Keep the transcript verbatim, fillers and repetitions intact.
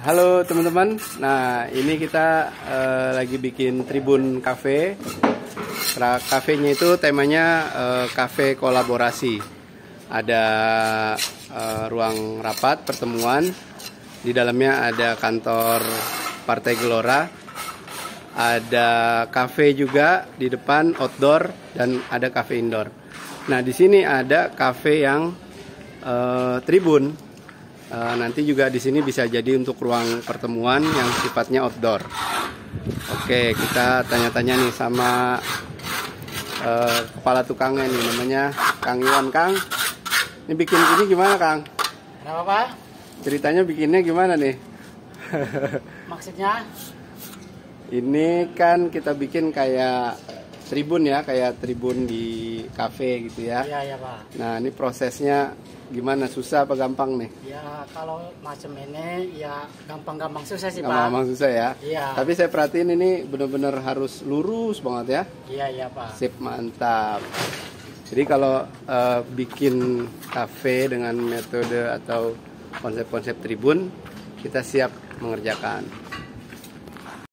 Halo teman-teman. Nah, ini kita uh, lagi bikin Tribun Cafe. Kafenya itu temanya uh, cafe kolaborasi. Ada uh, ruang rapat pertemuan. Di dalamnya ada kantor Partai Gelora. Ada cafe juga di depan, outdoor, dan ada cafe indoor. Nah, di sini ada cafe yang uh, tribun. Uh, nanti juga di sini bisa jadi untuk ruang pertemuan yang sifatnya outdoor. Oke, kita tanya-tanya nih sama uh, kepala tukangnya nih, namanya Kang Iwan. Kang, ini bikin ini gimana, Kang? Kenapa, Pak? Ceritanya bikinnya gimana nih? Maksudnya? Ini kan kita bikin kayak tribun ya, kayak tribun di kafe gitu ya. Iya, iya, Pak. Nah, ini prosesnya gimana? Susah apa gampang nih? Ya, kalau macam ini ya gampang-gampang susah sih, Pak. Gampang susah ya? Iya. Tapi saya perhatiin ini benar-benar harus lurus banget ya. Iya, iya, Pak. Sip, mantap. Jadi kalau uh, bikin kafe dengan metode atau konsep-konsep tribun, kita siap mengerjakan.